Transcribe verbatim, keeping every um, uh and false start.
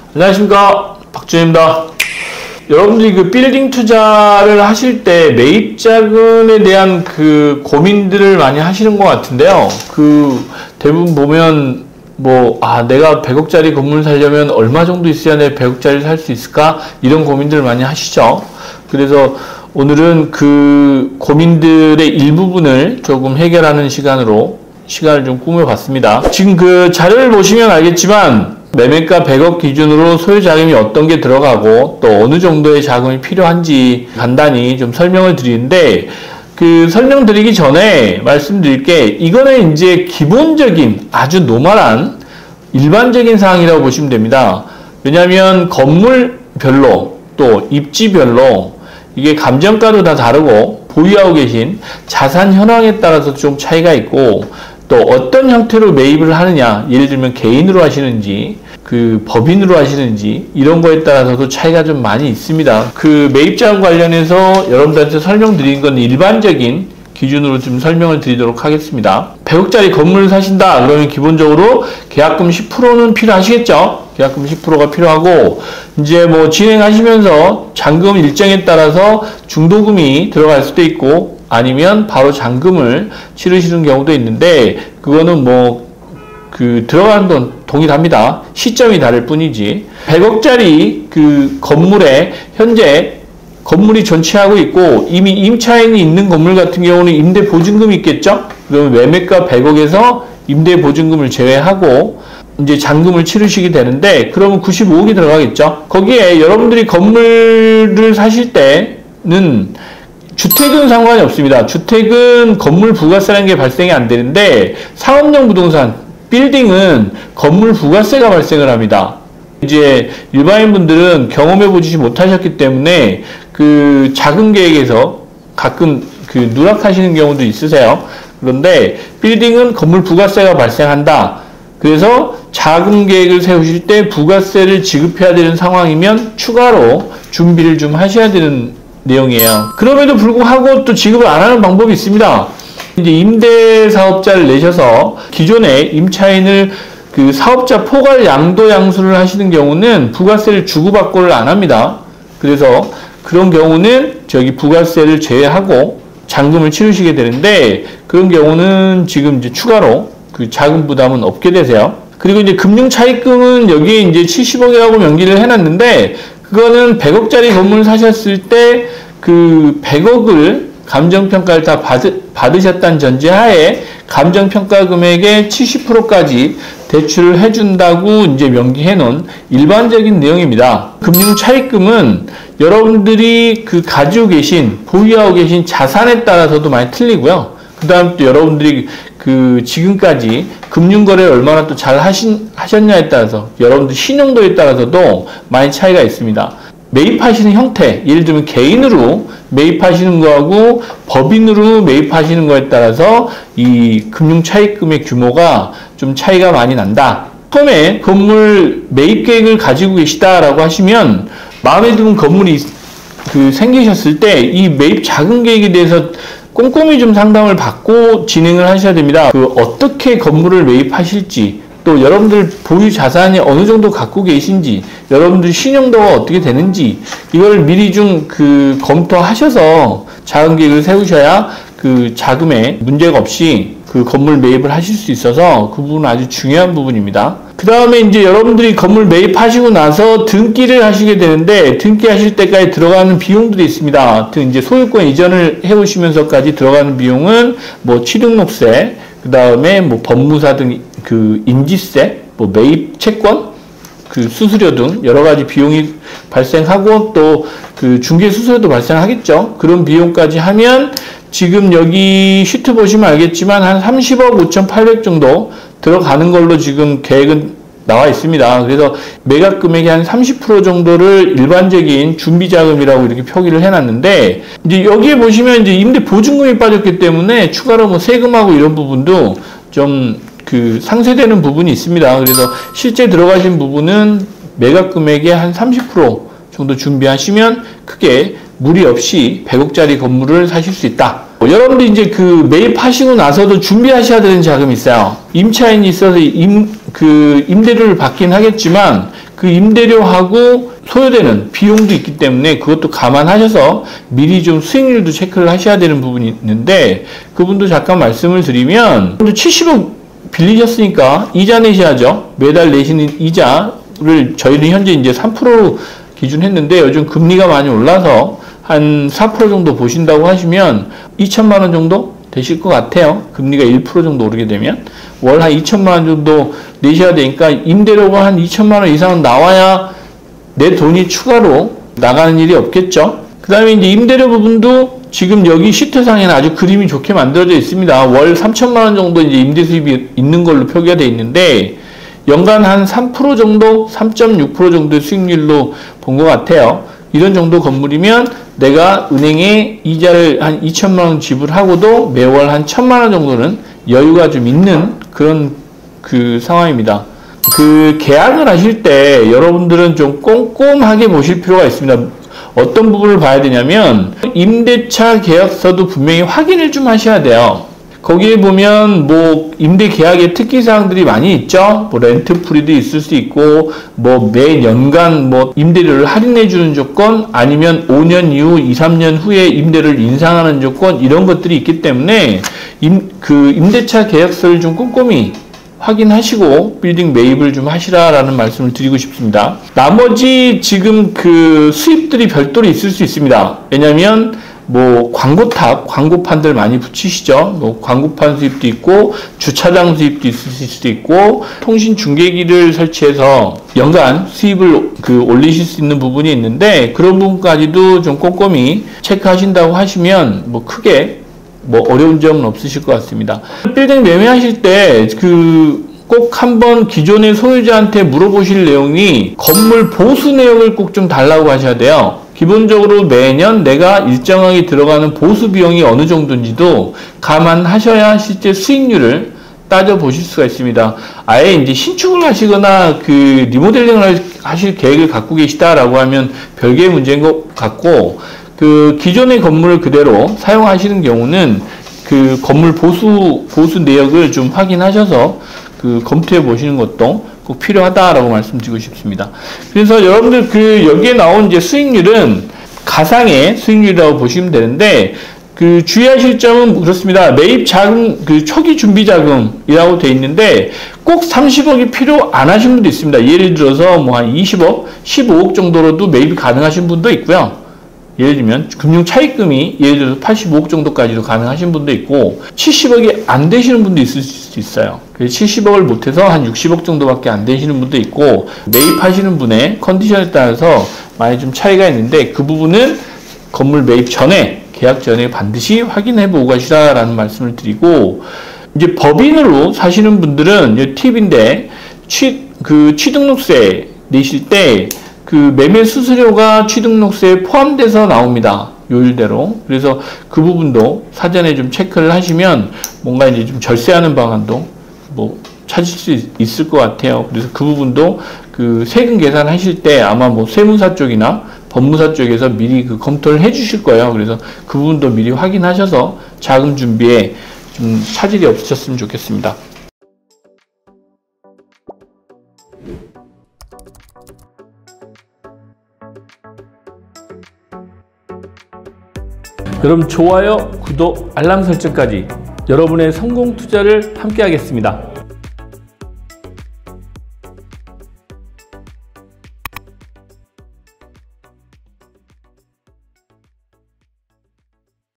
안녕하십니까, 박준입니다. 여러분들이 그 빌딩 투자를 하실 때 매입 자금에 대한 그 고민들을 많이 하시는 것 같은데요. 그 대부분 보면 뭐 아 내가 백억짜리 건물 살려면 얼마 정도 있어야 내 백억짜리 살 수 있을까, 이런 고민들을 많이 하시죠. 그래서 오늘은 그 고민들의 일부분을 조금 해결하는 시간으로 시간을 좀 꾸며봤습니다. 지금 그 자료를 보시면 알겠지만 매매가 백억 기준으로 소유 자금이 어떤 게 들어가고 또 어느 정도의 자금이 필요한지 간단히 좀 설명을 드리는데, 그 설명드리기 전에 말씀드릴 게, 이거는 이제 기본적인 아주 노멀한 일반적인 사항이라고 보시면 됩니다. 왜냐하면 건물별로 또 입지별로 이게 감정가도 다 다르고 보유하고 계신 자산 현황에 따라서 좀 차이가 있고, 또 어떤 형태로 매입을 하느냐, 예를 들면 개인으로 하시는지 그 법인으로 하시는지 이런 거에 따라서도 차이가 좀 많이 있습니다. 그 매입자금 관련해서 여러분들한테 설명드린 건 일반적인 기준으로 좀 설명을 드리도록 하겠습니다. 백억짜리 건물을 사신다 그러면 기본적으로 계약금 십 퍼센트는 필요하시겠죠. 계약금 십 퍼센트가 필요하고, 이제 뭐 진행하시면서 잔금 일정에 따라서 중도금이 들어갈 수도 있고 아니면 바로 잔금을 치르시는 경우도 있는데, 그거는 뭐 그 들어가는 돈 동일합니다. 시점이 다를 뿐이지. 백억짜리 그 건물에 현재 건물이 전치하고 있고 이미 임차인이 있는 건물 같은 경우는 임대 보증금이 있겠죠. 그러면 매매가 백억에서 임대 보증금을 제외하고 이제 잔금을 치르시게 되는데, 그러면 구십오억이 들어가겠죠. 거기에 여러분들이 건물을 사실 때는 주택은 상관이 없습니다. 주택은 건물 부가세라는 게 발생이 안 되는데, 상업용 부동산, 빌딩은 건물 부가세가 발생을 합니다. 이제 일반인분들은 경험해보지 못하셨기 때문에 그 자금 계획에서 가끔 그 누락하시는 경우도 있으세요. 그런데 빌딩은 건물 부가세가 발생한다. 그래서 자금 계획을 세우실 때 부가세를 지급해야 되는 상황이면 추가로 준비를 좀 하셔야 되는 내용이에요. 그럼에도 불구하고 또 지급을 안 하는 방법이 있습니다. 이제 임대사업자를 내셔서 기존에 임차인을 그 사업자 포괄 양도 양수를 하시는 경우는 부가세를 주고받고를 안 합니다. 그래서 그런 경우는 저기 부가세를 제외하고 잔금을 치르시게 되는데, 그런 경우는 지금 이제 추가로 그 자금 부담은 없게 되세요. 그리고 이제 금융 차입금은 여기에 이제 칠십억이라고 명기를 해놨는데, 그거는 백억짜리 건물 사셨을 때 그 백억을 감정평가를 다 받으, 받으셨다는 전제하에 감정평가 금액의 칠십 퍼센트까지 대출을 해준다고 이제 명기해 놓은 일반적인 내용입니다. 금융 차입금은 여러분들이 그 가지고 계신, 보유하고 계신 자산에 따라서도 많이 틀리고요. 그 다음 또 여러분들이 그 지금까지 금융거래를 얼마나 또 잘 하신, 하셨냐에 따라서, 여러분들 신용도에 따라서도 많이 차이가 있습니다. 매입하시는 형태, 예를 들면 개인으로 매입하시는 거하고 법인으로 매입하시는 거에 따라서 이 금융 차입금의 규모가 좀 차이가 많이 난다. 처음에 건물 매입 계획을 가지고 계시다라고 하시면, 마음에 드는 건물이 그 생기셨을 때 이 매입 자금 계획에 대해서 꼼꼼히 좀 상담을 받고 진행을 하셔야 됩니다. 그 어떻게 건물을 매입하실지, 또 여러분들 보유 자산이 어느 정도 갖고 계신지, 여러분들 신용도가 어떻게 되는지, 이걸 미리 좀 그 검토하셔서 자금 계획을 세우셔야 그 자금에 문제가 없이 그 건물 매입을 하실 수 있어서 그 부분은 아주 중요한 부분입니다. 그 다음에 이제 여러분들이 건물 매입하시고 나서 등기를 하시게 되는데, 등기하실 때까지 들어가는 비용들이 있습니다. 이제 소유권 이전을 해오시면서까지 들어가는 비용은 뭐 취등록세, 그 다음에 뭐 법무사 등 그 인지세, 뭐 매입 채권, 그 수수료 등 여러 가지 비용이 발생하고, 또 그 중개 수수료도 발생하겠죠. 그런 비용까지 하면 지금 여기 시트 보시면 알겠지만 한 삼십억 오천팔백 정도 들어가는 걸로 지금 계획은 나와 있습니다. 그래서 매각 금액의 한 삼십 퍼센트 정도를 일반적인 준비자금이라고 이렇게 표기를 해놨는데, 이제 여기에 보시면 이제 임대 보증금이 빠졌기 때문에 추가로 뭐 세금하고 이런 부분도 좀 그 상쇄되는 부분이 있습니다. 그래서 실제 들어가신 부분은 매각 금액의 한 삼십 퍼센트 정도 준비하시면 크게 무리 없이 백억짜리 건물을 사실 수 있다. 여러분들 이제 그 매입하시고 나서도 준비하셔야 되는 자금이 있어요. 임차인이 있어서 임, 그 임대료를 받긴 하겠지만 그 임대료하고 소요되는 비용도 있기 때문에 그것도 감안하셔서 미리 좀 수익률도 체크를 하셔야 되는 부분이 있는데, 그분도 잠깐 말씀을 드리면 칠십억 빌리셨으니까 이자 내셔야죠. 매달 내시는 이자를 저희는 현재 이제 삼 퍼센트 기준 했는데, 요즘 금리가 많이 올라서 한 사 퍼센트 정도 보신다고 하시면 이천만 원 정도 되실 것 같아요. 금리가 일 퍼센트 정도 오르게 되면 월 한 이천만 원 정도 내셔야 되니까, 임대료가 한 이천만 원 이상은 나와야 내 돈이 추가로 나가는 일이 없겠죠. 그 다음에 이제 임대료 부분도 지금 여기 시트상에는 아주 그림이 좋게 만들어져 있습니다. 월 삼천만 원 정도 이제 임대 수입이 있는 걸로 표기가 되어 있는데, 연간 한 삼 퍼센트 정도, 삼 점 육 퍼센트 정도의 수익률로 본 것 같아요. 이런 정도 건물이면 내가 은행에 이자를 한 이천만 원 지불하고도 매월 한 천만 원 정도는 여유가 좀 있는 그런 그 상황입니다. 그 계약을 하실 때 여러분들은 좀 꼼꼼하게 보실 필요가 있습니다. 어떤 부분을 봐야 되냐면, 임대차 계약서도 분명히 확인을 좀 하셔야 돼요. 거기에 보면 뭐 임대 계약의 특기 사항들이 많이 있죠. 뭐 렌트 프리도 있을 수 있고, 뭐 매 연간 뭐 임대료를 할인해 주는 조건, 아니면 오 년 이후 이, 삼 년 후에 임대를 인상하는 조건, 이런 것들이 있기 때문에 임, 그 임대차 계약서를 좀 꼼꼼히 확인하시고 빌딩 매입을 좀 하시라라는 말씀을 드리고 싶습니다. 나머지 지금 그 수입들이 별도로 있을 수 있습니다. 왜냐면 뭐 광고탑, 광고판들 많이 붙이시죠. 뭐 광고판 수입도 있고, 주차장 수입도 있을 수도 있고, 통신 중계기를 설치해서 연간 수입을 그 올리실 수 있는 부분이 있는데, 그런 부분까지도 좀 꼼꼼히 체크하신다고 하시면 뭐 크게 뭐 어려운 점은 없으실 것 같습니다. 빌딩 매매하실 때 그 꼭 한번 기존의 소유자한테 물어보실 내용이, 건물 보수 내역을 꼭 좀 달라고 하셔야 돼요. 기본적으로 매년 내가 일정하게 들어가는 보수 비용이 어느 정도인지도 감안하셔야 실제 수익률을 따져보실 수가 있습니다. 아예 이제 신축을 하시거나 그 리모델링을 하실 계획을 갖고 계시다라고 하면 별개의 문제인 것 같고, 그 기존의 건물을 그대로 사용하시는 경우는 그 건물 보수, 보수 내역을 좀 확인하셔서 그 검토해 보시는 것도 꼭 필요하다라고 말씀드리고 싶습니다. 그래서 여러분들 그 여기에 나온 이제 수익률은 가상의 수익률이라고 보시면 되는데, 그 주의하실 점은 그렇습니다. 매입 자금, 그 초기 준비 자금이라고 돼 있는데, 꼭 삼십억이 필요 안 하신 분도 있습니다. 예를 들어서 뭐 한 이십억, 십오억 정도로도 매입이 가능하신 분도 있고요. 예를 들면 금융 차입금이 예를 들어서 팔십오억 정도까지도 가능하신 분도 있고, 칠십억이 안 되시는 분도 있을 수 있어요. 그래서 칠십억을 못해서 한 육십억 정도밖에 안 되시는 분도 있고, 매입하시는 분의 컨디션에 따라서 많이 좀 차이가 있는데, 그 부분은 건물 매입 전에, 계약 전에 반드시 확인해 보고 가시라라는 말씀을 드리고, 이제 법인으로 사시는 분들은 이 팁인데, 취, 그 취등록세 내실 때 그 매매 수수료가 취등록세에 포함돼서 나옵니다. 요일대로. 그래서 그 부분도 사전에 좀 체크를 하시면 뭔가 이제 좀 절세하는 방안도 뭐 찾을 수 있을 것 같아요. 그래서 그 부분도 그 세금 계산하실 때 아마 뭐 세무사 쪽이나 법무사 쪽에서 미리 그 검토를 해 주실 거예요. 그래서 그 부분도 미리 확인하셔서 자금 준비에 좀 차질이 없으셨으면 좋겠습니다. 여러분, 좋아요, 구독, 알람 설정까지 여러분의 성공 투자를 함께 하겠습니다.